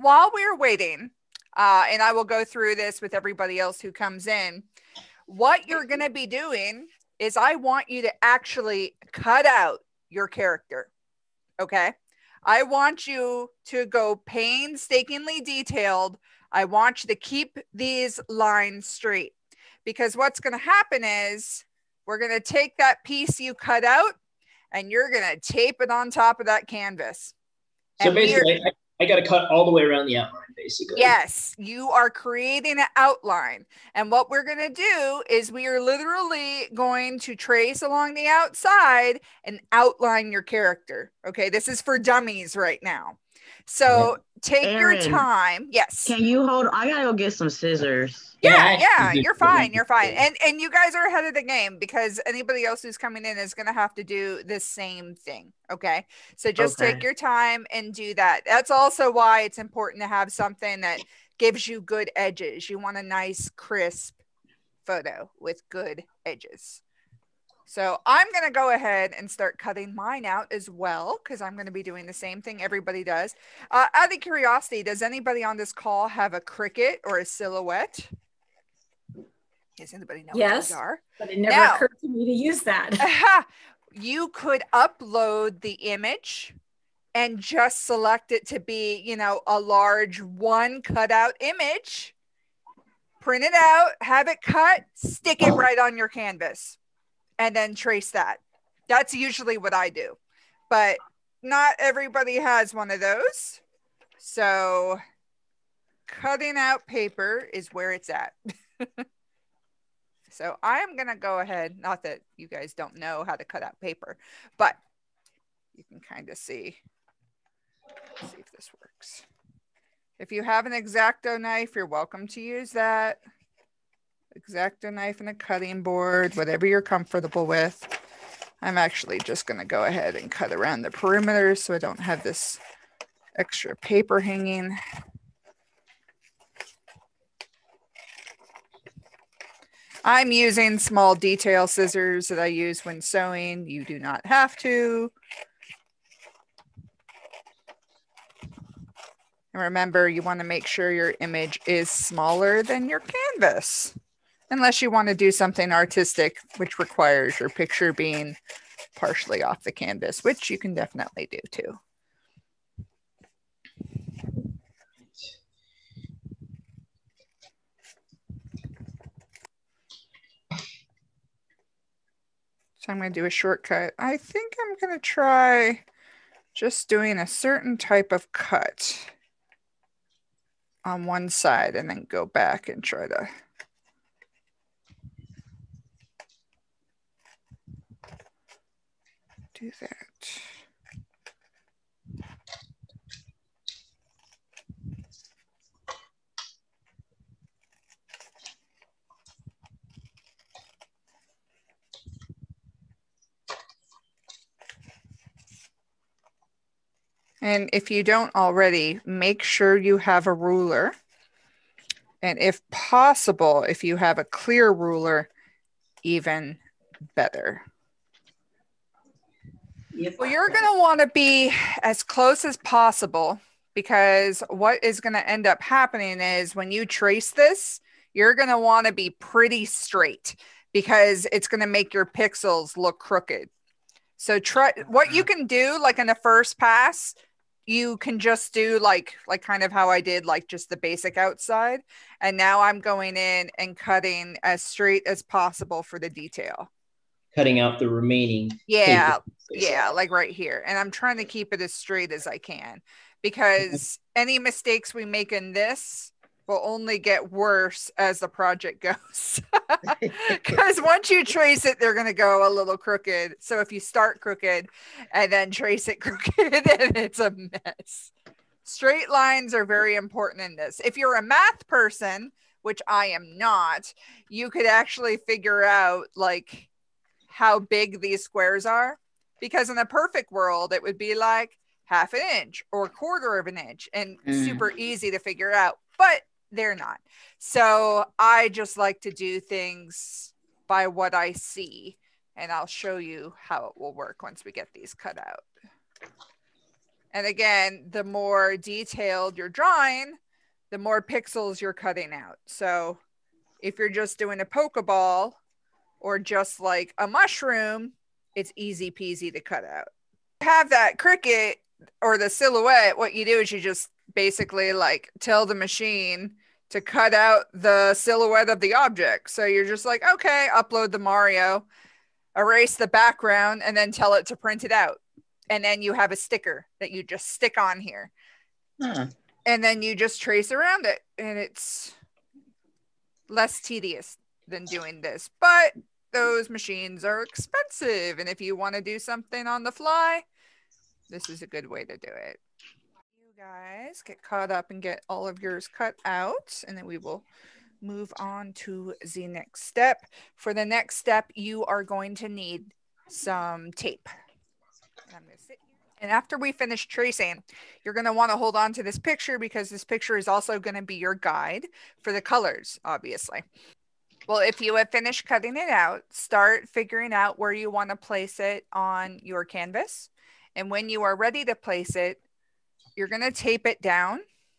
while we're waiting, and I will go through this with everybody else who comes in, what you're going to be doing is I want you to actually cut out your character. Okay. I want you to go painstakingly detailed. I want you to keep these lines straight, because what's going to happen is we're going to take that piece you cut out and you're going to tape it on top of that canvas. So and basically, I got to cut all the way around the outline, basically. Yes, you are creating an outline. And what we're going to do is we are literally going to trace along the outside and outline your character. Okay, this is for dummies right now. So take Aaron, your time. Yes. Can you hold? I got to go get some scissors. Yeah, you're fine. You're fine. And you guys are ahead of the game, because anybody else who's coming in is going to have to do the same thing. Okay. So just take your time and do that. That's also why it's important to have something that gives you good edges. You want a nice, crisp photo with good edges. So I'm going to go ahead and start cutting mine out as well, because I'm going to be doing the same thing everybody does. Out of curiosity, does anybody on this call have a Cricut or a Silhouette? Does anybody know what those are? But it never occurred to me to use that. You could upload the image and just select it to be, you know, a large one cutout image, print it out, have it cut, stick it right on your canvas, and then trace that. That's usually what I do, but not everybody has one of those. So cutting out paper is where it's at. So I'm going to go ahead, not that you guys don't know how to cut out paper, but you can kind of see if this works. If you have an X-Acto knife, you're welcome to use that. X-Acto knife and a cutting board, whatever you're comfortable with. I'm actually just going to go ahead and cut around the perimeter so I don't have this extra paper hanging. I'm using small detail scissors that I use when sewing. You do not have to. And remember, you want to make sure your image is smaller than your canvas, unless you want to do something artistic, which requires your picture being partially off the canvas, which you can definitely do too. So I'm going to do a shortcut. I think I'm going to try just doing a certain type of cut on one side and then go back and try to do that. And if you don't already, make sure you have a ruler. And if possible, if you have a clear ruler, even better. Well, you're going to want to be as close as possible, because what is going to end up happening is when you trace this, you're going to want to be pretty straight, because it's going to make your pixels look crooked. So try what you can do, like in the first pass, you can just do like kind of how I did, like just the basic outside. And now I'm going in and cutting as straight as possible for the detail. Cutting out the remaining. Yeah, like right here. And I'm trying to keep it as straight as I can, because any mistakes we make in this will only get worse as the project goes. Because once you trace it, they're going to go a little crooked. So if you start crooked and then trace it crooked, then it's a mess. Straight lines are very important in this. If you're a math person, which I am not, you could actually figure out like how big these squares are. Because in a perfect world, it would be like half an inch or a quarter of an inch and super easy to figure out. But they're not. So I just like to do things by what I see, and I'll show you how it will work once we get these cut out. And again, the more detailed you're drawing, the more pixels you're cutting out. So if you're just doing a Pokeball or just like a mushroom, it's easy peasy to cut out. Have that cricket or the silhouette, what you do is you just basically like tell the machine to cut out the silhouette of the object. So you're just like, okay, upload the Mario, erase the background, and then tell it to print it out. And then you have a sticker that you just stick on here. And then you just trace around it. And it's less tedious than doing this. But those machines are expensive. And if you want to do something on the fly, this is a good way to do it. You guys get caught up and get all of yours cut out. And then we will move on to the next step. For the next step, you are going to need some tape. And I'm going to sit here. And after we finish tracing, you're going to want to hold on to this picture because this picture is also going to be your guide for the colors, obviously. Well, if you have finished cutting it out, start figuring out where you want to place it on your canvas. And when you are ready to place it, you're going to tape it down.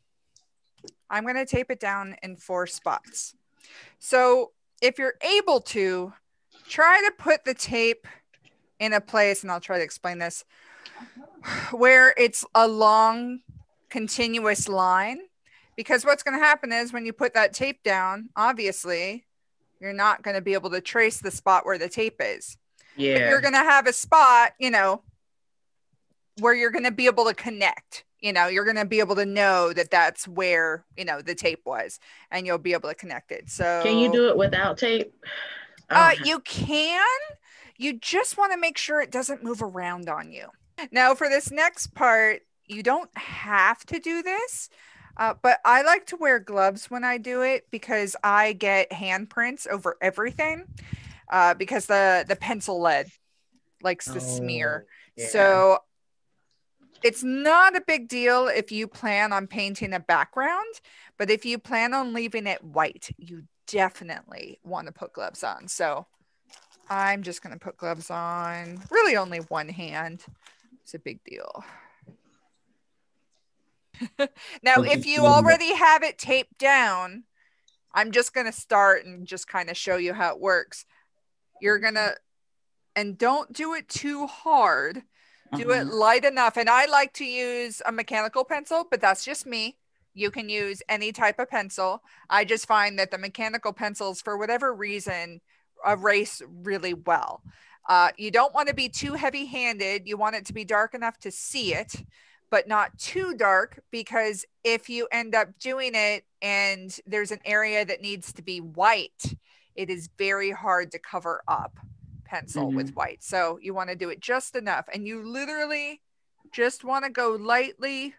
I'm going to tape it down in 4 spots. So if you're able to, try to put the tape in a place, and I'll try to explain this, where it's a long continuous line. Because what's going to happen is when you put that tape down, obviously, you're not going to be able to trace the spot where the tape is. Yeah. But you're going to have a spot, you know, where you're going to be able to connect. You know, you're going to be able to know that that's where, you know, the tape was, and you'll be able to connect it. So can you do it without tape? You can. You just want to make sure it doesn't move around on you. Now, for this next part, you don't have to do this, but I like to wear gloves when I do it because I get handprints over everything because the pencil lead likes to smear. Yeah. So it's not a big deal if you plan on painting a background, but if you plan on leaving it white, you definitely want to put gloves on. So I'm just going to put gloves on, really only one hand. It's a big deal. Now, if you already have it taped down, I'm just going to start and just kind of show you how it works. You're going to, and don't do it too hard. Do it light enough. And I like to use a mechanical pencil, but that's just me. You can use any type of pencil. I just find that the mechanical pencils, for whatever reason, erase really well. You don't want to be too heavy-handed. You want it to be dark enough to see it, but not too dark, because if you end up doing it and there's an area that needs to be white, it is very hard to cover up pencil with white. So you want to do it just enough, and you literally just want to go lightly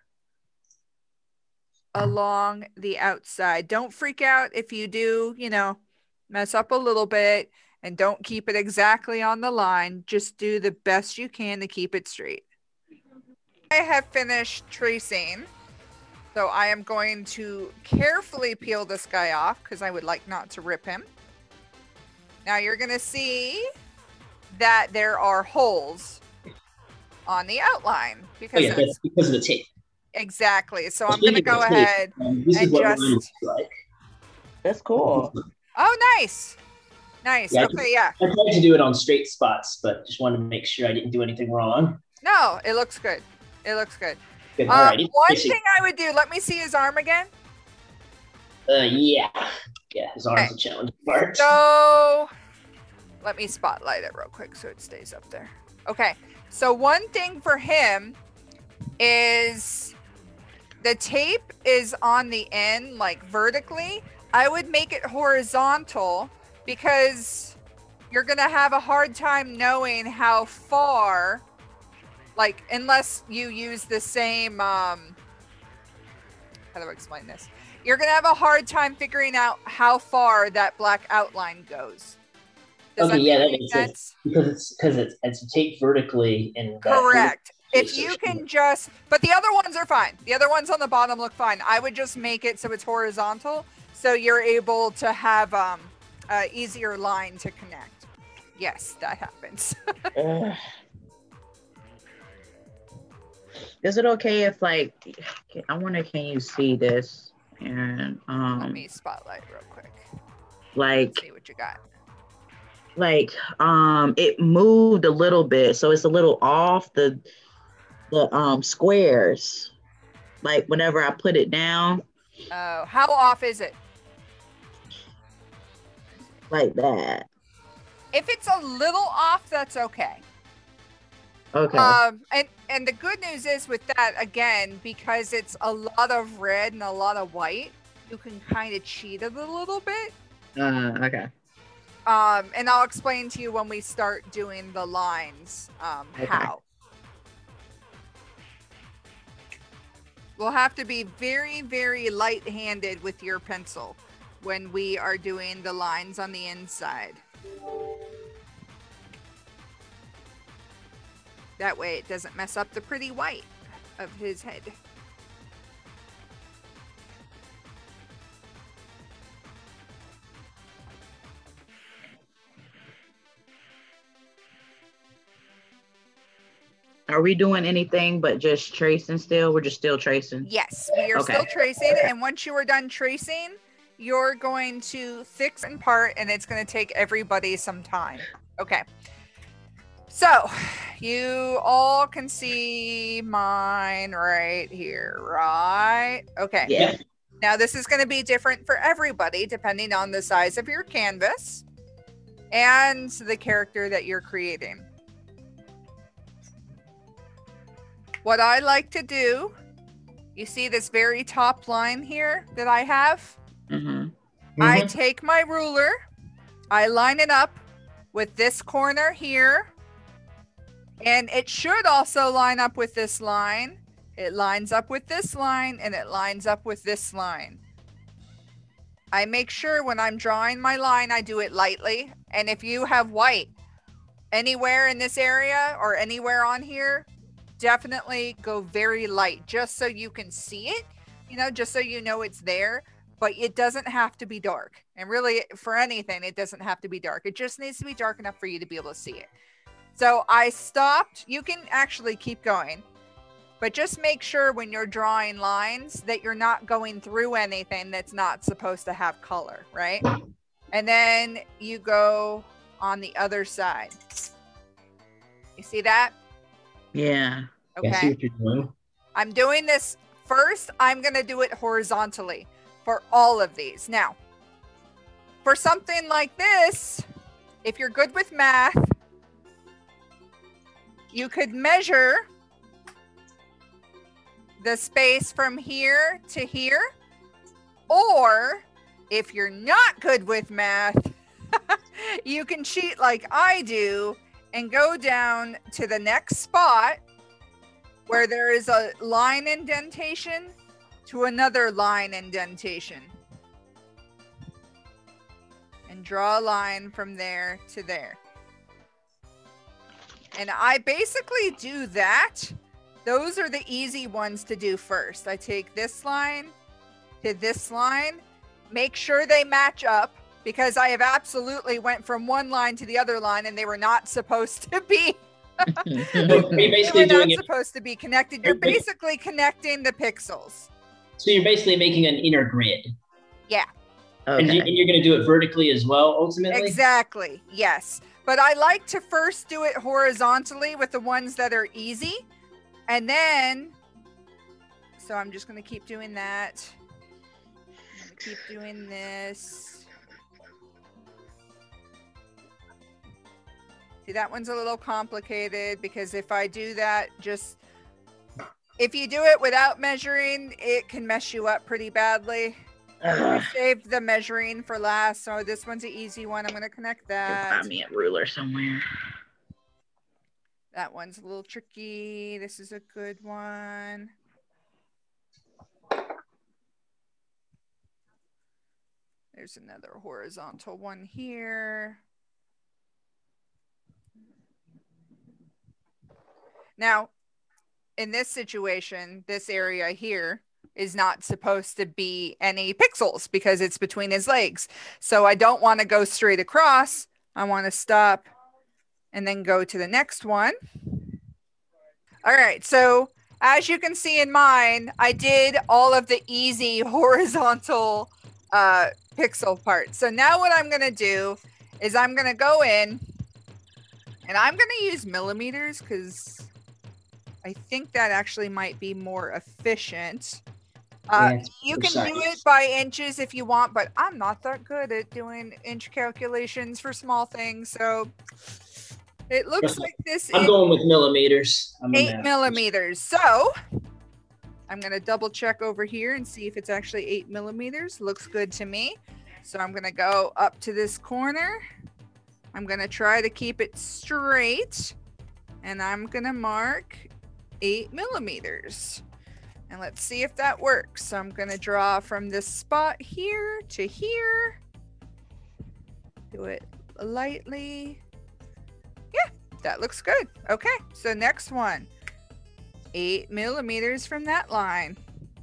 along the outside. Don't freak out if you do, you know, mess up a little bit, and don't keep it exactly on the line. Just do the best you can to keep it straight. I have finished tracing, so I am going to carefully peel this guy off because I would like not to rip him. Now you're going to see that there are holes on the outline because, that's because of the tape. Exactly. So I'm going to go ahead and just. Like. That's cool. Oh, nice. Nice. Yeah, okay, yeah. I tried to do it on straight spots, but just wanted to make sure I didn't do anything wrong. No, it looks good. It looks good. Good. One thing I would do, let me see his arm again. Yeah. Yeah, his arm's a challenge part. So let me spotlight it real quick so it stays up there. Okay. So one thing for him is the tape is on the end, like vertically. I would make it horizontal because you're going to have a hard time knowing how far, like, unless you use the same, how do I explain this? You're going to have a hard time figuring out how far that black outline goes. Does that makes sense? Because it's taped vertically. And correct. If you can just, but the other ones are fine. The other ones on the bottom look fine. I would just make it so it's horizontal, so you're able to have an easier line to connect. Yes, that happens. Is it okay if like I wonder, can you see this? And let me spotlight real quick. Like let's see what you got. Like it moved a little bit, so it's a little off the squares. Like whenever I put it down. Oh, how off is it? Like that. If it's a little off, that's okay. Okay. And the good news is with that, again, because it's a lot of red and a lot of white, you can kind of cheat it a little bit. Okay. And I'll explain to you when we start doing the lines, okay. how. We'll have to be very, very light-handed with your pencil when we are doing the lines on the inside. That way it doesn't mess up the pretty white of his head. Are we doing anything but just tracing still? We're just still tracing? Yes, we are still tracing. And once you are done tracing, you're going to fix and part, and it's going to take everybody some time. Okay. So you all can see mine right here, right? Okay. Yeah. Now this is going to be different for everybody depending on the size of your canvas and the character that you're creating. What I like to do, you see this very top line here that I have? I take my ruler, I line it up with this corner here, and it should also line up with this line. It lines up with this line, and it lines up with this line. I make sure when I'm drawing my line, I do it lightly. And if you have white anywhere in this area or anywhere on here, definitely go very light just so you can see it, you know, just so you know it's there. But it doesn't have to be dark. And really, for anything, it doesn't have to be dark. It just needs to be dark enough for you to be able to see it. So I stopped. You can actually keep going. But just make sure when you're drawing lines that you're not going through anything that's not supposed to have color, right? And then you go on the other side. You see that? Yeah. Okay. I see what you're doing. I'm doing this first. I'm going to do it horizontally for all of these. Now, for something like this, if you're good with math, you could measure the space from here to here. Or if you're not good with math, you can cheat like I do and go down to the next spot where there is a line indentation to another line indentation. And draw a line from there to there. And I basically do that. Those are the easy ones to do first. I take this line to this line, make sure they match up, because I have absolutely went from one line to the other line and they were not supposed to be. They were not supposed to be connected. You're basically connecting the pixels. So you're basically making an inner grid. Yeah. Okay. And you're going to do it vertically as well, ultimately? Exactly. Yes. But I like to first do it horizontally with the ones that are easy. And then, so I'm just going to keep doing that. I'm going to keep doing this. See, that one's a little complicated because if I do that, if you do it without measuring, it can mess you up pretty badly. I saved the measuring for last, so this one's an easy one. I'm going to connect that. Find me a ruler somewhere. That one's a little tricky. This is a good one. There's another horizontal one here. Now, in this situation, this area here is not supposed to be any pixels because it's between his legs. So I don't want to go straight across. I want to stop and then go to the next one. All right. So as you can see in mine, I did all of the easy horizontal pixel parts. So now what I'm going to do is I'm going to go in and I'm going to use millimeters because I think that actually might be more efficient. You can do it by inches if you want, but I'm not that good at doing inch calculations for small things. So it looks like this I'm going with millimeters. 8 millimeters. So I'm going to double check over here and see if it's actually 8 millimeters. Looks good to me. So I'm going to go up to this corner. I'm going to try to keep it straight. And I'm going to mark 8 millimeters. And let's see if that works. So I'm going to draw from this spot here to here. Do it lightly. Yeah, that looks good. Okay, so next one. 8 millimeters from that line.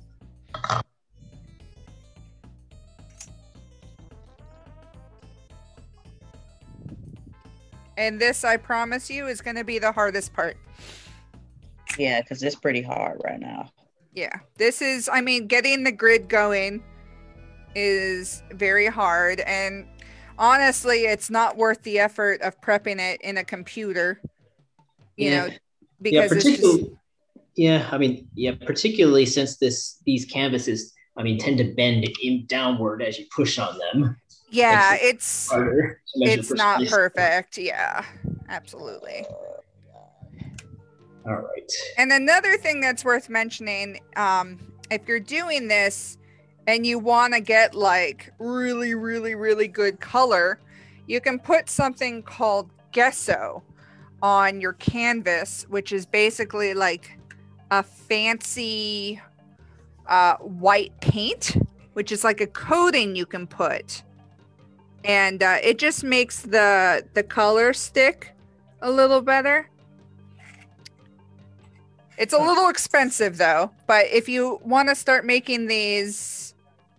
And this, I promise you, is going to be the hardest part. Yeah, because it's pretty hard right now. Yeah, this is, I mean, getting the grid going is very hard. And honestly, it's not worth the effort of prepping it in a computer, you know, because particularly since these canvases, I mean, tend to bend downward as you push on them. Yeah, it's not perfect. Yeah, absolutely. All right. And another thing that's worth mentioning, if you're doing this and you want to get like really, really, really good color, you can put something called gesso on your canvas, which is basically like a fancy white paint, which is like a coating you can put. And it just makes the color stick a little better. It's a little expensive though, but if you want to start making these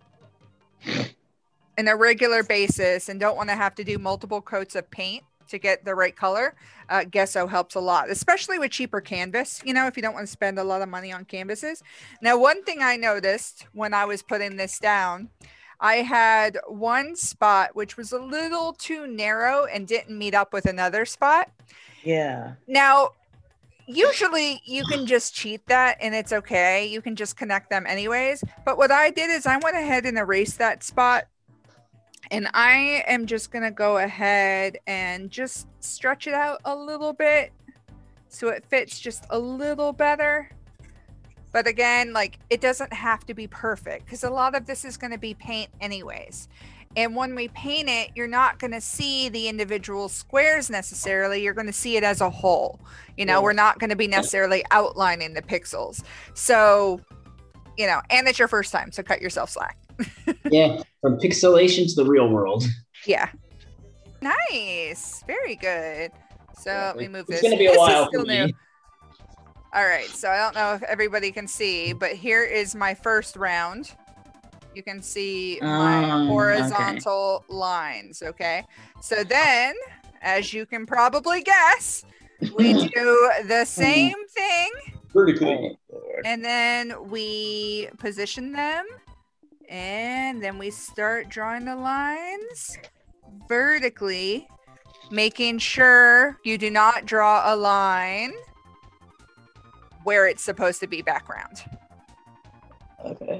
in a regular basis and don't want to have to do multiple coats of paint to get the right color, gesso helps a lot, especially with cheaper canvas, you know, if you don't want to spend a lot of money on canvases. Now, one thing I noticed when I was putting this down, I had one spot which was a little too narrow and didn't meet up with another spot. Yeah. Now, usually you can just cheat that and it's okay. You can just connect them anyways. But what I did is I went ahead and erased that spot. And I am just going to go ahead and just stretch it out a little bit so it fits just a little better. But again, like, it doesn't have to be perfect because a lot of this is going to be paint anyways. And when we paint it, you're not going to see the individual squares necessarily. You're going to see it as a whole. You know, we're not going to be necessarily outlining the pixels. So, you know, and it's your first time, so cut yourself slack. Yeah, from pixelation to the real world. Yeah. Nice. Very good. So let me move this. It's going to be a while for me. New. All right. So I don't know if everybody can see, but here is my first round. You can see my horizontal lines. Okay. So then, as you can probably guess, we do the same thing. Vertically. And then we position them. And then we start drawing the lines vertically, making sure you do not draw a line where it's supposed to be background. Okay.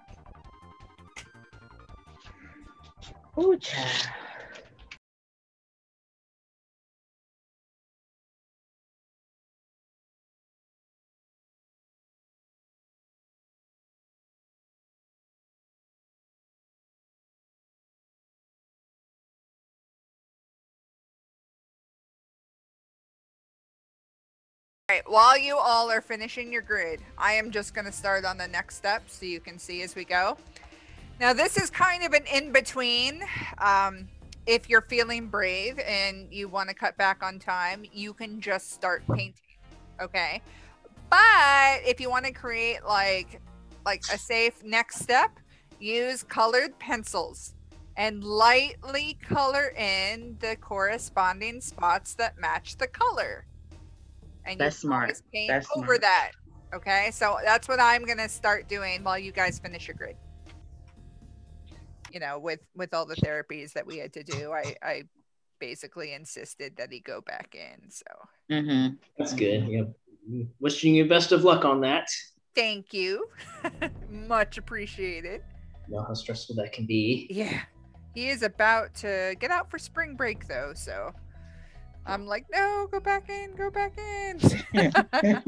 Ooh, All right, while you all are finishing your grid, I am just going to start on the next step so you can see as we go. Now, this is kind of an in-between. If you're feeling brave and you want to cut back on time, you can just start painting, okay? But if you want to create like a safe next step, use colored pencils and lightly color in the corresponding spots that match the color. And that's smart. Paint over that. Okay, so that's what I'm gonna start doing while you guys finish your grid. You know, with all the therapies that we had to do, I basically insisted that he go back in. So That's good. Yeah. Wishing you best of luck on that. Thank you. Much appreciated. You know how stressful that can be. Yeah. He is about to get out for spring break though, so I'm like, no, go back in. But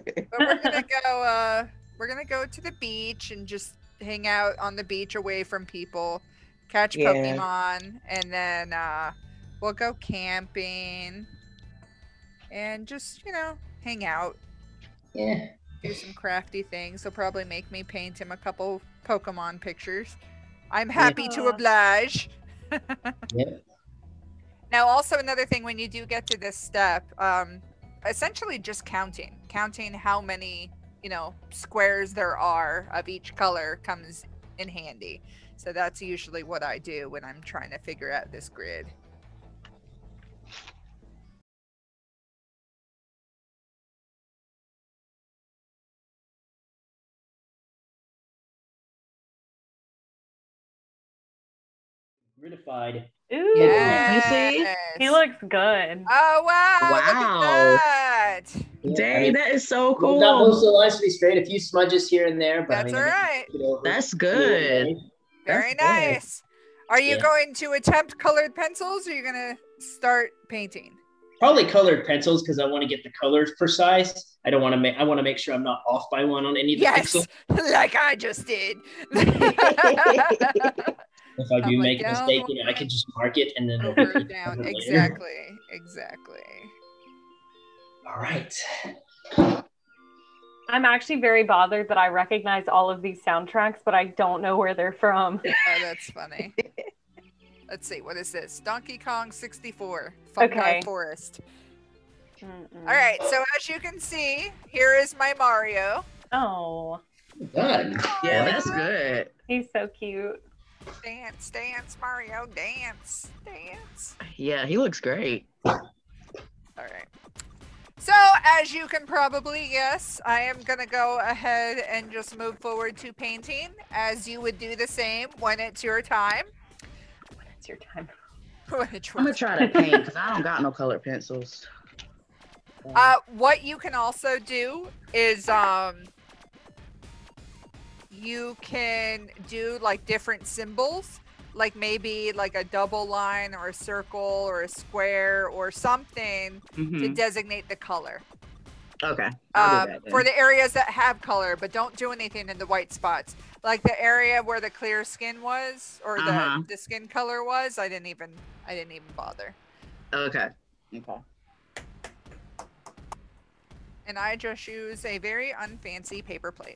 we're gonna go to the beach and just hang out on the beach away from people, catch Pokemon, and then we'll go camping and just, you know, hang out. Yeah. Do some crafty things. They'll probably make me paint him a couple Pokemon pictures. I'm happy to oblige. Yep. Now, also another thing, when you do get to this step, essentially just counting how many, you know, squares there are of each color comes in handy. So that's usually what I do when I'm trying to figure out this grid. Gridified. Ooh, Yes. he looks good. Oh wow! Look at that. Dang, that is so cool. Not most of the lines to be straight. A few smudges here and there, but That's all right. That's good. Very That's good. nice. Are you going to attempt colored pencils, or are you gonna start painting? Probably colored pencils because I want to get the colors precise. I don't want to make. I want to make sure I'm not off by one on any of the pixels. Like I just did. If I do make a mistake, you know, I can just mark it and then over or down. Exactly. All right. I'm actually very bothered that I recognize all of these soundtracks, but I don't know where they're from. Oh, that's funny. Let's see. What is this? Donkey Kong 64. Fungi Forest. All right. So as you can see, here is my Mario. Oh. Done. Yeah, that's good. He's so cute. Dance, Mario, dance. Yeah, he looks great. All right. So, as you can probably guess, I am going to go ahead and just move forward to painting, as you would do the same when it's your time. When it's your time. I'm going to try to paint because I don't got no colored pencils. What you can also do is you can do like different symbols, like maybe like a double line or a circle or a square or something to designate the color. Okay. I'll do that then. For the areas that have color, but don't do anything in the white spots. Like the area where the clear skin was, or the skin color was, I didn't even bother. Okay. And I just use a very unfancy paper plate.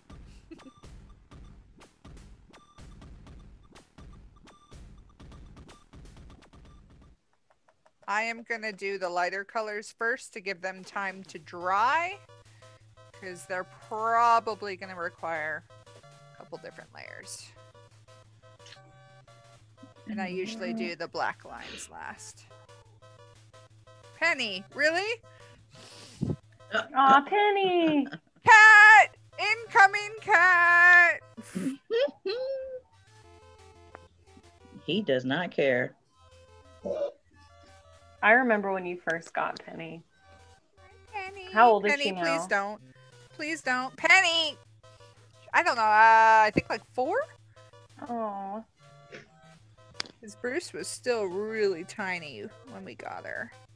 I am going to do the lighter colors first to give them time to dry, because they're probably going to require a couple different layers. And I usually do the black lines last. Penny, really? Aw, Penny! Cat! Incoming cat! He does not care. I remember when you first got Penny. Penny. How old is Penny, she now? please don't. Please don't. Penny! I don't know. I think like 4? Oh. Because Bruce was still really tiny when we got her.